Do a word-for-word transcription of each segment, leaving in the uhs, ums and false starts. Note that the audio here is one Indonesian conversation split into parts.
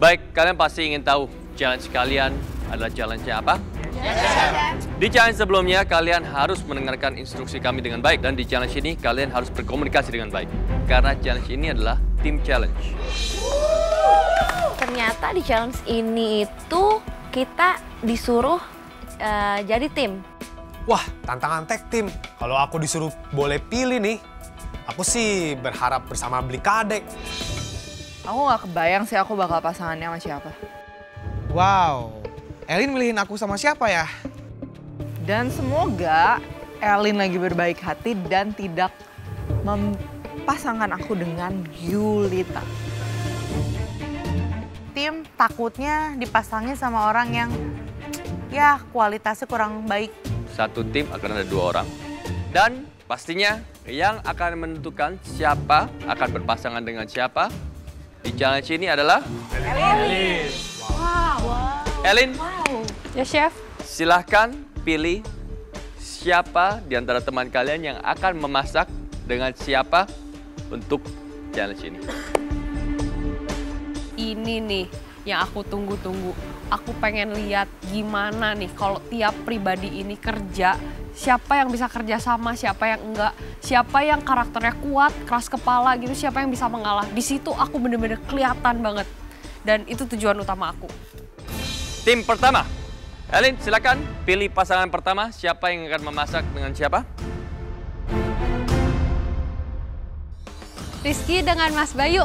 Baik, kalian pasti ingin tahu challenge kalian adalah challenge apa? Yes. Di challenge sebelumnya, kalian harus mendengarkan instruksi kami dengan baik. Dan di challenge ini, kalian harus berkomunikasi dengan baik. Karena challenge ini adalah team challenge. Ternyata di challenge ini itu kita disuruh uh, jadi tim. Wah, tantangan tag team. Kalau aku disuruh boleh pilih nih, aku sih berharap bersama Blikadek. Aku nggak kebayang sih aku bakal pasangannya sama siapa. Wow, Elin milihin aku sama siapa ya? Dan semoga Elin lagi berbaik hati dan tidak mempasangkan aku dengan Yulita. Tim takutnya dipasangin sama orang yang ya kualitasnya kurang baik. Satu tim akan ada dua orang. Dan pastinya yang akan menentukan siapa akan berpasangan dengan siapa di challenge ini adalah Elin. Wow. Elin. Wow. Ya, Chef. Silahkan pilih siapa di antara teman kalian yang akan memasak dengan siapa untuk challenge ini. Ini nih yang aku tunggu-tunggu. Aku pengen lihat gimana nih kalau tiap pribadi ini kerja, siapa yang bisa kerja sama, siapa yang enggak, siapa yang karakternya kuat, keras kepala gitu, siapa yang bisa mengalah. Di situ aku bener-bener kelihatan banget. Dan itu tujuan utama aku. Tim pertama, Elin silakan pilih pasangan pertama, siapa yang akan memasak dengan siapa? Rizky dengan Mas Bayu.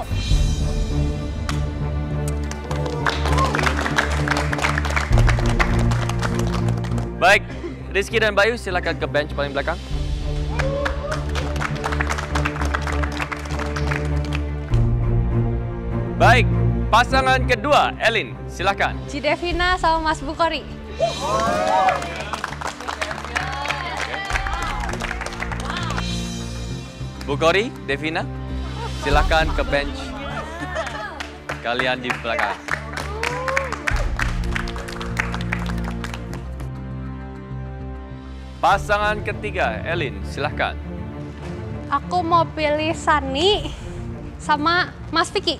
Baik, Rizky dan Bayu silakan ke bench paling belakang. Baik, pasangan kedua, Elin, silakan. Cidevina sama Mas Bukori. Bukori, Devina, silakan ke bench. Kalian di belakang. Pasangan ketiga, Elin, silahkan. Aku mau pilih Sani sama Mas Vicky.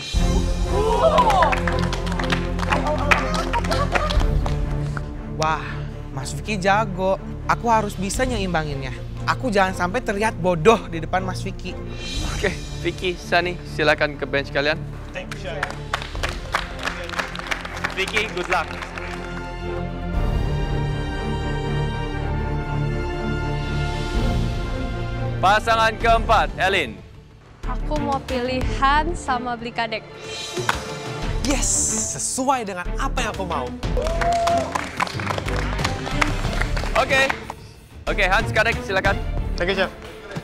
Wah, Mas Vicky jago. Aku harus bisa nyeimbanginnya. Aku jangan sampai terlihat bodoh di depan Mas Vicky. Oke, Vicky, Sani, silakan ke bench kalian. Thank you, Chef. Vicky, good luck. Pasangan keempat, Elin. Aku mau pilih Han sama Blikadek. Yes, sesuai dengan apa yang aku mau. Oke. Oke, Hans, Kadek, silakan. Thank you, Chef.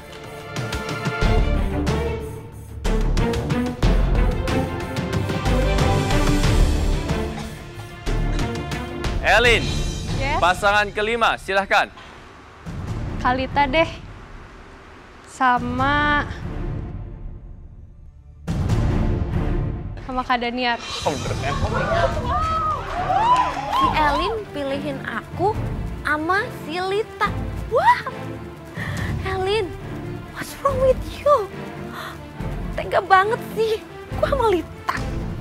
Elin, Yes. pasangan kelima, silahkan. Kalita deh. Sama... Sama Kak Daniar. Si Elin pilihin aku sama si Lita. Wah, Elin, what's wrong with you? Tega banget sih, gua sama Lita.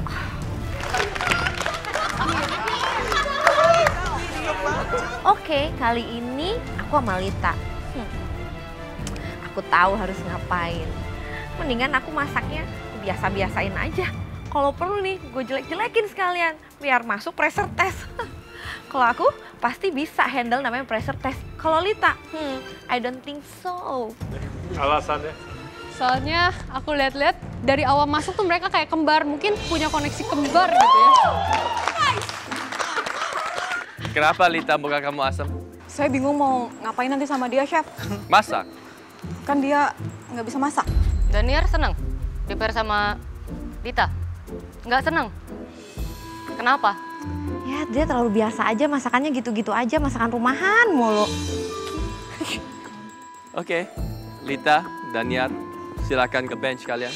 Oke, kali ini aku sama Lita. Hmm. Aku tahu harus ngapain. Mendingan aku masaknya biasa-biasain aja. Kalau perlu nih, gue jelek-jelekin sekalian biar masuk pressure test. Kalau aku pasti bisa handle namanya pressure test. Kalau Lita, hmm, I don't think so. Alasannya? Soalnya aku lihat-lihat dari awal masuk tuh mereka kayak kembar. Mungkin punya koneksi kembar gitu ya. Kenapa, Lita, muka kamu asam? Saya bingung mau ngapain nanti sama dia, Chef. Masak? Kan dia nggak bisa masak. Daniar seneng di pair sama Lita? Nggak seneng? Kenapa? Ya dia terlalu biasa aja masakannya gitu-gitu aja, masakan rumahan mulu. Oke, Lita, Daniar, silakan ke bench kalian.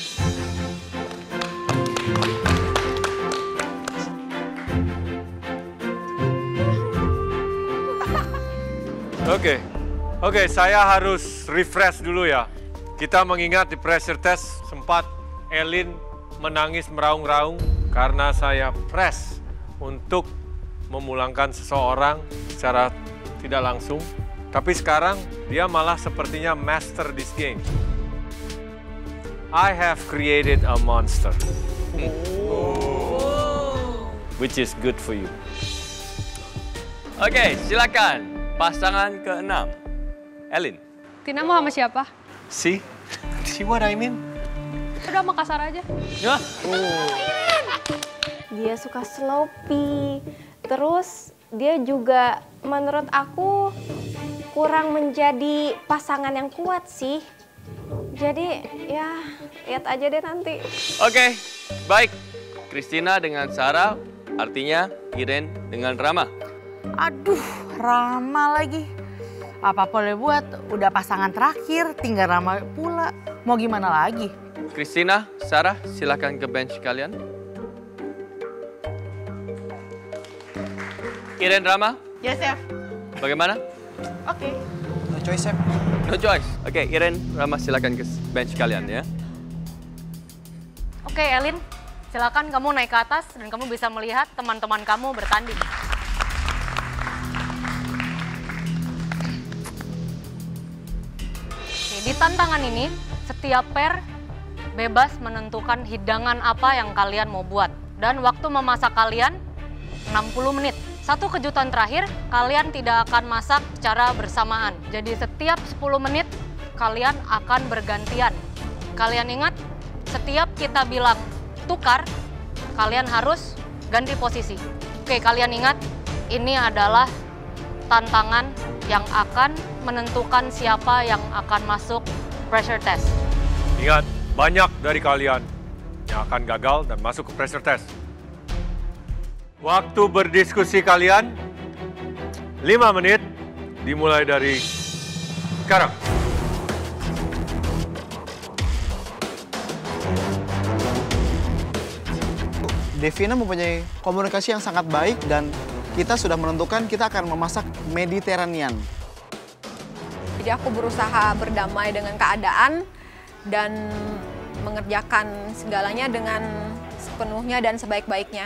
Oke, oke, saya harus refresh dulu ya. Kita mengingat di pressure test sempat Elin menangis meraung-raung karena saya press untuk memulangkan seseorang secara tidak langsung. Tapi sekarang dia malah sepertinya master this game. I have created a monster. Oh. Which is good for you. Oke, silakan. Pasangan keenam. Elin. Tina mau sama siapa? See? See what I mean? Udah sama kasar aja. Ya. Dia suka sloppy. Terus dia juga menurut aku kurang menjadi pasangan yang kuat sih. Jadi ya lihat aja deh nanti. Oke, baik. Christina dengan Sarah, artinya Iren dengan Rama. Aduh, Rama lagi. Apa boleh buat, udah pasangan terakhir, tinggal Rama pula. Mau gimana lagi? Christina, Sarah, silakan ke bench kalian. Iren, Rama, Ya, Chef. bagaimana? Oke. No choice, Chef. No choice. Oke, Iren, Rama, silakan ke bench kalian ya. Oke, Elin, silakan kamu naik ke atas dan kamu bisa melihat teman-teman kamu bertanding. Oke, di tantangan ini, setiap pair bebas menentukan hidangan apa yang kalian mau buat. Dan waktu memasak kalian enam puluh menit. Satu kejutan terakhir, kalian tidak akan masak secara bersamaan. Jadi setiap sepuluh menit, kalian akan bergantian. Kalian ingat, setiap kita bilang tukar, kalian harus ganti posisi. Oke, kalian ingat, ini adalah tantangan yang akan menentukan siapa yang akan masuk pressure test. Ingat, banyak dari kalian yang akan gagal dan masuk ke pressure test. Waktu berdiskusi kalian, lima menit, dimulai dari sekarang. Devina mempunyai komunikasi yang sangat baik dan kita sudah menentukan kita akan memasak Mediterranean. Jadi aku berusaha berdamai dengan keadaan dan mengerjakan segalanya dengan sepenuhnya dan sebaik-baiknya.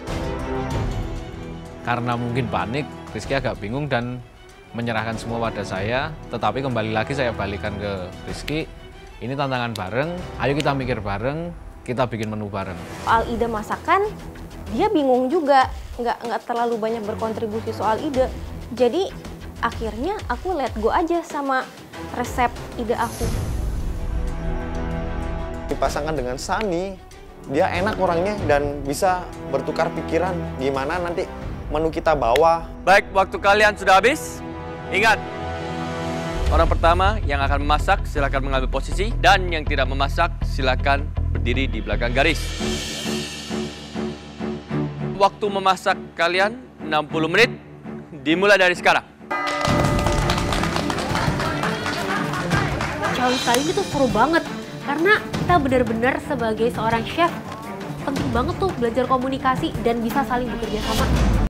Karena mungkin panik, Rizky agak bingung dan menyerahkan semua pada saya. Tetapi kembali lagi saya balikan ke Rizky, ini tantangan bareng, ayo kita mikir bareng, kita bikin menu bareng. Soal ide masakan, dia bingung juga, nggak nggak terlalu banyak berkontribusi soal ide. Jadi akhirnya aku let go aja sama resep ide aku. Dipasangkan dengan Sani, dia enak orangnya dan bisa bertukar pikiran gimana nanti menu kita bawa. Baik, waktu kalian sudah habis. Ingat, orang pertama yang akan memasak silakan mengambil posisi dan yang tidak memasak silakan berdiri di belakang garis. Waktu memasak kalian enam puluh menit, dimulai dari sekarang. Challenge kali ini tuh seru banget karena kita benar-benar sebagai seorang chef penting banget tuh belajar komunikasi dan bisa saling bekerja sama.